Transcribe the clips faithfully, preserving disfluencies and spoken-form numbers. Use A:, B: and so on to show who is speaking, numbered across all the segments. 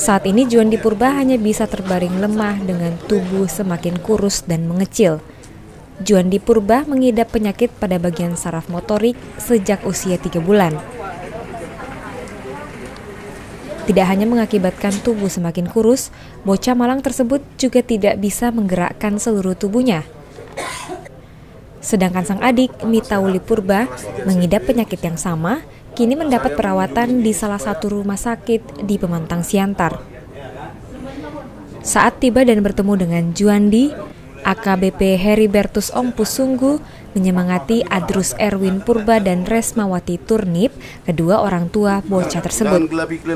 A: Saat ini Juandi Purba hanya bisa terbaring lemah dengan tubuh semakin kurus dan mengecil. Juandi Purba mengidap penyakit pada bagian saraf motorik sejak usia tiga bulan. Tidak hanya mengakibatkan tubuh semakin kurus, bocah malang tersebut juga tidak bisa menggerakkan seluruh tubuhnya. Sedangkan sang adik, Mitauli Purba, mengidap penyakit yang sama, kini mendapat perawatan di salah satu rumah sakit di Pemantang Siantar. Saat tiba dan bertemu dengan Juandi, A K B P Heribertus Ongpusunggu menyemangati Adrus Erwin Purba dan Resmawati Turnip, kedua orang tua bocah tersebut.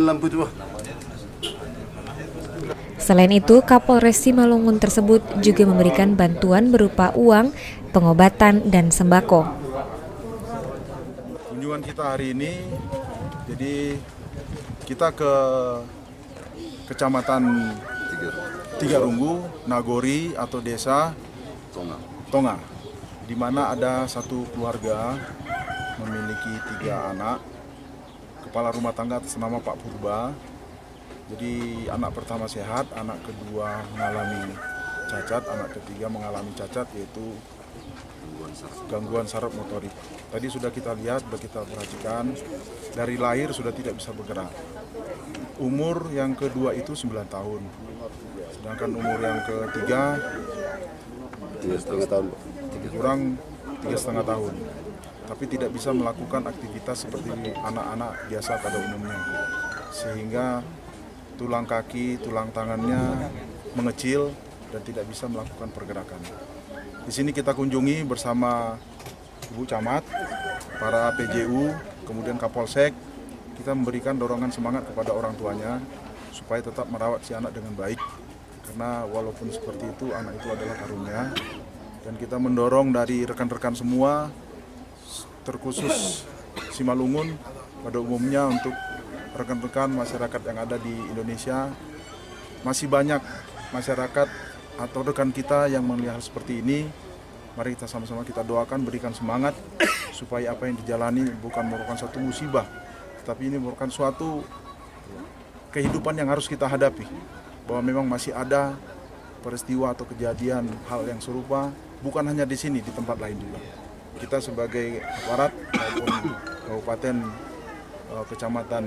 A: Selain itu, Kapolres Simalungun tersebut juga memberikan bantuan berupa uang, pengobatan, dan sembako.
B: Kunjungan kita hari ini, jadi kita ke Kecamatan Tigarunggu, Nagori atau desa Tonga, Tonga di mana ada satu keluarga memiliki tiga anak, kepala rumah tangga atas nama Pak Purba. Jadi anak pertama sehat, anak kedua mengalami cacat, anak ketiga mengalami cacat yaitu gangguan saraf motorik. Tadi sudah kita lihat, sudah kita perhatikan, dari lahir sudah tidak bisa bergerak. Umur yang kedua itu sembilan tahun, sedangkan umur yang ketiga tiga setengah tahun, kurang tiga setengah tahun, tapi tidak bisa melakukan aktivitas seperti anak-anak biasa pada umumnya, sehingga tulang kaki, tulang tangannya mengecil dan tidak bisa melakukan pergerakan. Di sini kita kunjungi bersama Ibu Camat, para P J U, kemudian Kapolsek. Kita memberikan dorongan semangat kepada orang tuanya supaya tetap merawat si anak dengan baik. Karena walaupun seperti itu, anak itu adalah karunia. Dan kita mendorong dari rekan-rekan semua, terkhusus Simalungun pada umumnya untuk rekan-rekan masyarakat yang ada di Indonesia. Masih banyak masyarakat atau rekan kita yang melihat seperti ini. Mari kita sama-sama kita doakan, berikan semangat supaya apa yang dijalani bukan merupakan satu musibah, tapi ini merupakan suatu kehidupan yang harus kita hadapi. Bahwa memang masih ada peristiwa atau kejadian hal yang serupa, bukan hanya di sini, di tempat lain juga. Kita sebagai aparat maupun kabupaten, kecamatan,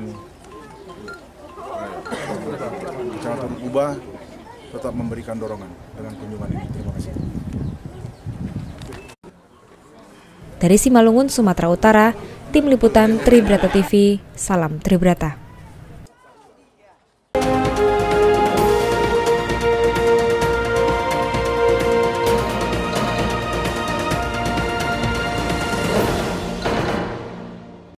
B: kecamatan Kuba tetap memberikan dorongan dengan kunjungan ini. Terima kasih.
A: Dari Simalungun, Sumatera Utara, Tim Liputan Tribrata T V, salam Tribrata.